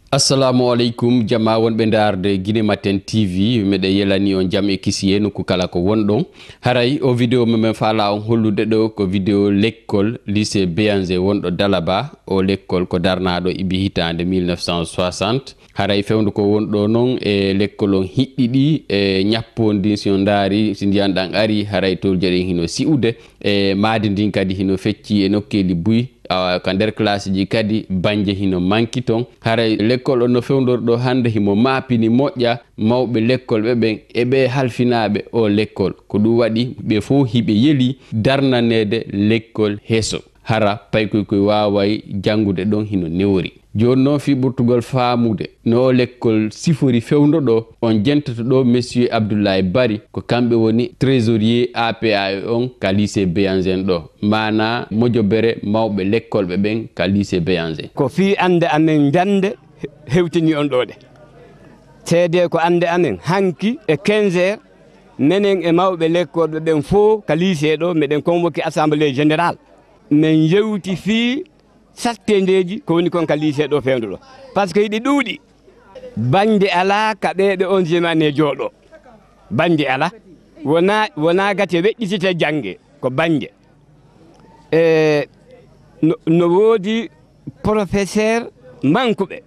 Assalamu alaikum jama wonɓe darde Guinée Matin TV meɗe yelani on jam e kisiye nokku kala ko wonɗon haray o vidéo memen faala on hollude ɗo ko vidéo l'école lycée Béyanger wonɗo Dalaba o l'école ko darnaɗo ibi hitande 1960 haray fewdu ko wonɗo non e l'école on hiɗɗiɗi e ñappodi si on daari si ndiyan ɗan ari haray tol jeɗen hino si'ude e maadi ndin kadi hino fecci e nokkeli buy ka nder classe ji kadi banje hino manki ton haray l'école on no fewndorɗo hande himo maapini moƴƴa mawɓe l'école ɓeɓen eɓe halfinaɓe o l'école ko ɗum waɗi ɓe fof hiɓe yeeli darnanede l'école heeso hara paykoy waway jangude ɗon hino newori joni noon fi ɓurtugol faamude no o l'école sifori fewdoɗo on jentoto ɗo monsieur Abdoulaye Bari ko kamɓe woni trésorier APA on ka lycée Béyanger ɗo mana mojobere mawɓe l'école ɓeɓen ka lycée Béyanger ko fi ande amen jande hewtini on ɗo ɗe seede ko ande amen hanki e 15 heures menen e mawɓe l'école ɓeɓen fof ka lycée ɗo meɗen convoqué assemblée générale men yewti fi sattendeji ko woni kon ka lycée ɗo fewndo ɗo par ce que yiɗi ɗuuɗi bande ala ka ɓeɓe on jemane jooɗo bande ala wona gati weƴƴitite jangge ko banje no woodi professeur mankuɓe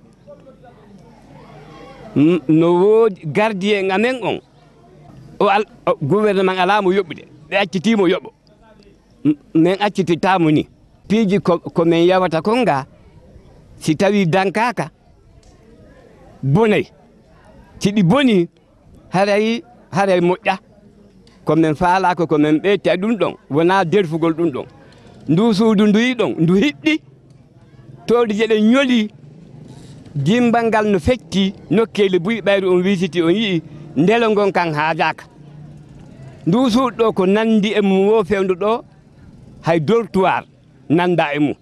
no woodi gardien amen on o gouvernement ala mo yoɓɓude ɓe accitimo yoɓɓo min accititamo ni piiji ko min yawata kon ga si tawi dankaka bonay siɗi boni haray moƴƴa komin faalako komin ɓeyta ɗum ɗon wona derfugol ɗum ɗon ndu suudu nduyi ɗon ndu hiɗɗi towde jeɗen ñoli dimbal ngal no fetti nokkeli buy ɓayru on wisiti on yii ndelo ngon kan haajaka ndu suudu ɗo ko nandi e mum wo fewndo ɗo hay dortoir nanda e mum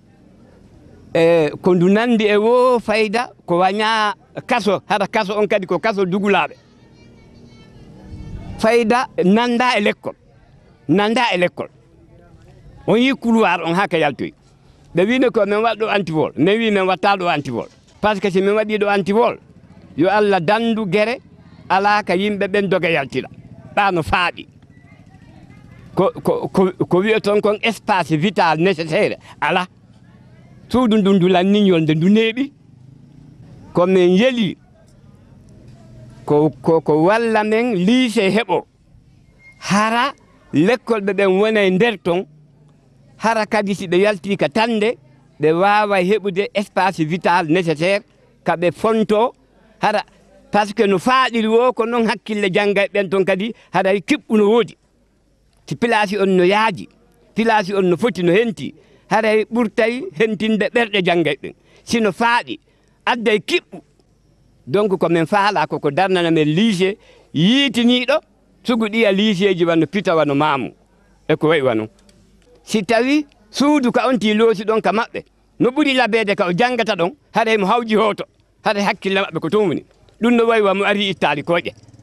ko ndu nandi e wo fayda ko waña kaso hada kaso on kadi ko kaso dugulaɓe fayda nanda e l'école on yi couloir on haka yaltoy ɓe wino ko min waɗɗo antivol min wi min watta ɗo antivol par ce que si min waɗi ɗo antivol yo Allah dandu guere ala ka yimɓe ɓen doga yaltira ɗano faaɗi ko wiyaton kon espace vital nécessaire ala suudu ndu ndu lanniñol nde ndu neeɓi komin yeeli ko walla men lycée heɓo hara l'école ɓeɓen wona e nder ton hara kadi si ɓe yalti ka tande ɓe wawa heɓude espace vital nécessaire kaɓe fonto hara par ce que no faaɗiri wo ko noon hakkille janggay ɓen ton kadi haɗay kiɓɓu no woodi si place on no yaaji place on no foti no henti haray ɓurtay hentinde ɓerɗe janggay ɓen sino faaɗi adday kiɓɓu donc komin faala koko darnana men lycée yiitiniɗo sugu ɗiya lycée ji wano pita wano maamu e ko wayi wano si tawi suudu ka on ti loosi ɗon ka maɓɓe no ɓuri labede ka o janggata ɗon haɗay mo hawji hoto haɗay hakkille maɓɓe ko tumni ɗum no wayi wa mo ari ittali koƴe